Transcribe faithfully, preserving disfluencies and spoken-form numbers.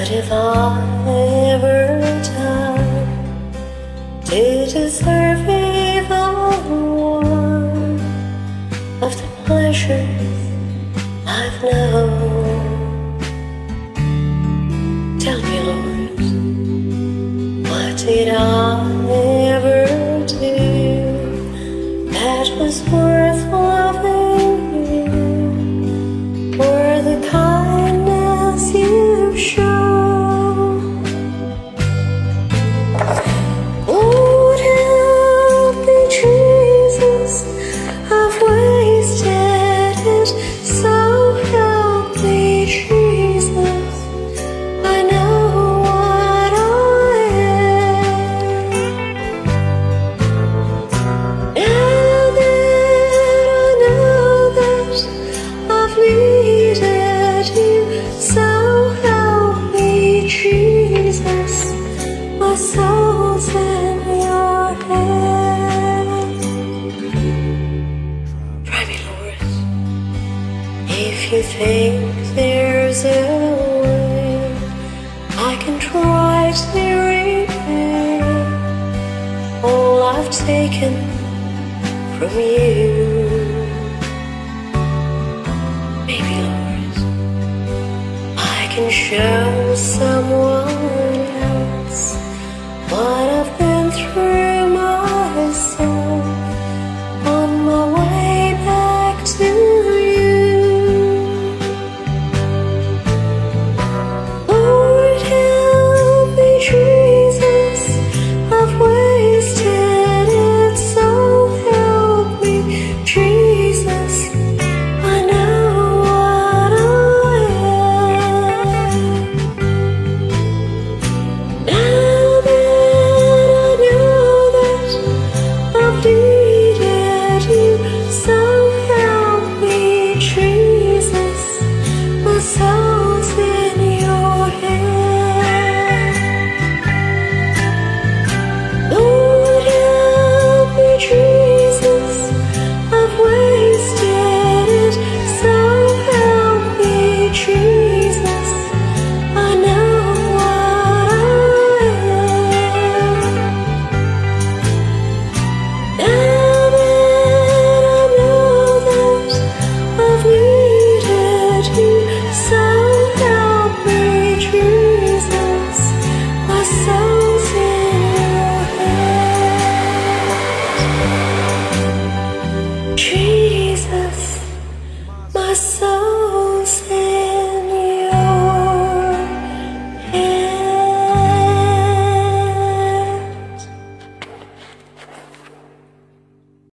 What have I ever done to deserve even one of the pleasures I've known? Tell me, Lord, what did I ever do that was worth loving you for the kindness you showed? Lord, help me, Jesus, I've wasted it, so help me, Jesus, I know what I am. Now that I know that I've needed you, so help me, Jesus, my soul's in your hands. Try me, Lord, if you think there's a way I can try to repay all I've taken from you. Maybe, Lord, I can show some